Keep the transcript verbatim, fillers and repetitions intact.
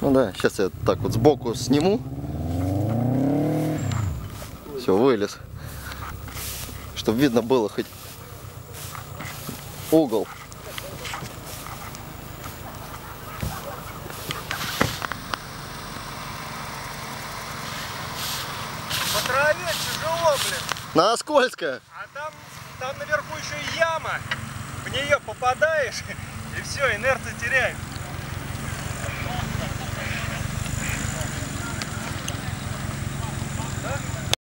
Ну да, сейчас я так вот сбоку сниму. Все, вылез. Чтобы видно было хоть угол. По траве тяжело, блин. На скользко. А там, там наверху еще и яма. В нее попадаешь, и все, инерцию теряешь.